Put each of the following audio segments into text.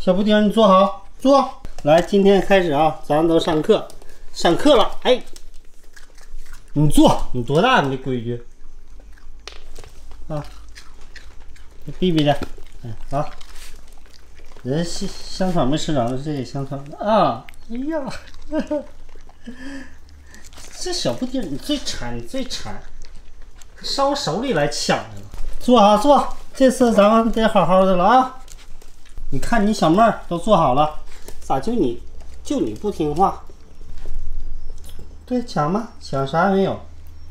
小不丁，你坐好，坐。来，今天开始啊，咱们都上课，上课了。哎，你坐，你多大？你这规矩啊？避避的，好。人香肠没吃着，这也香肠啊！哎呀，这小不丁你最馋，你最馋，上我手里来抢来了。坐啊坐，这次咱们得好好的了啊！你看你小妹儿都做好了，咋就你不听话？对，抢吧，抢啥也没有。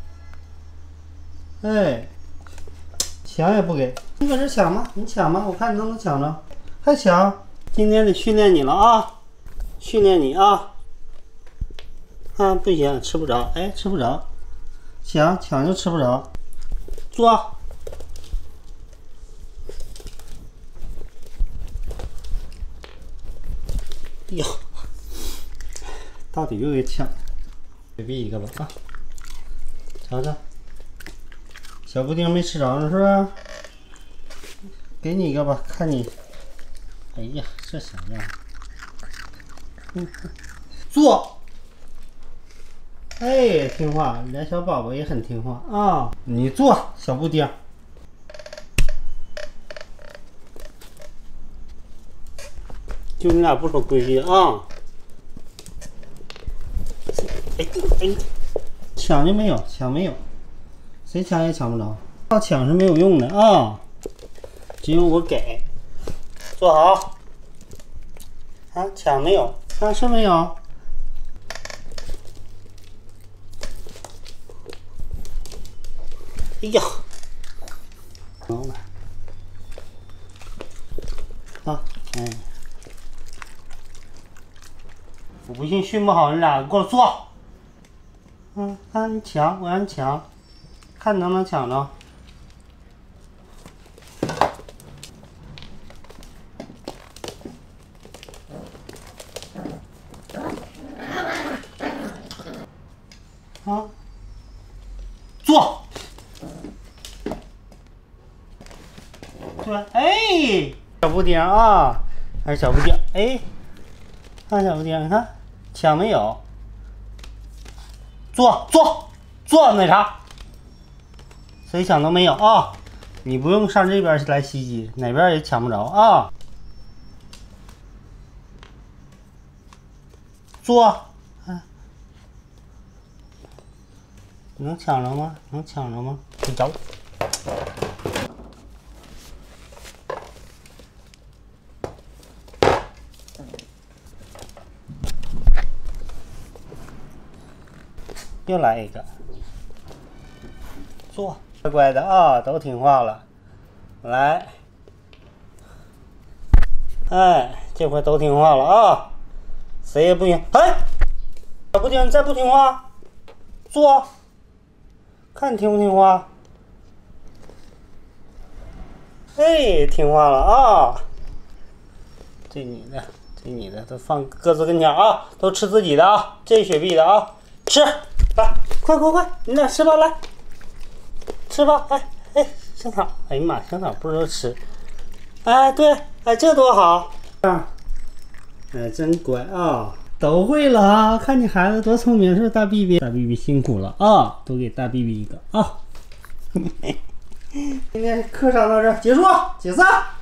哎，抢也不给，你搁这抢吧，你抢吧，我看你能不能抢着。还抢？今天得训练你了啊！训练你啊！啊，不行，吃不着，哎，吃不着，抢就吃不着。坐。哎呦，到底又给抢了，随便一个吧啊！尝尝，小布丁没吃着呢是吧？给你一个吧，看你。哎呀，这啥样？坐。哎，听话，你家小宝宝也很听话啊。你坐，小布丁。就你俩不守规矩啊！哎，抢就没有，抢没有，谁抢也抢不着。靠抢是没有用的啊，只有我给。坐好。啊，抢没有？啊，是没有。哎呀，好了。啊，哎。我不信训不好，你俩给我坐。看你抢，我让你抢，看你能不能抢着。啊，坐。对，哎，小布丁啊，还是小布丁，哎，看小布丁，你看抢没有？坐，那啥，谁抢都没有啊！你不用上这边来袭击，哪边也抢不着啊！坐。能抢着吗？能抢着吗？别找。又来一个。坐，乖乖的啊，都听话了。来，哎，这回都听话了啊，谁也不行。哎，小布丁，你再不听话，坐。看你听不听话？哎，听话了啊！这你的都放各自跟前啊，都吃自己的啊，这雪碧的啊，吃，来，快，你俩吃吧，来，吃吧，哎，香肠，哎呀妈，香肠不知道吃，哎，对，哎，这多好啊，哎，真乖啊。都会了啊！看你孩子多聪明，是不是大 BB？ 大 BB 辛苦了啊！都给大 BB 一个啊！今天课上到这儿结束，解散。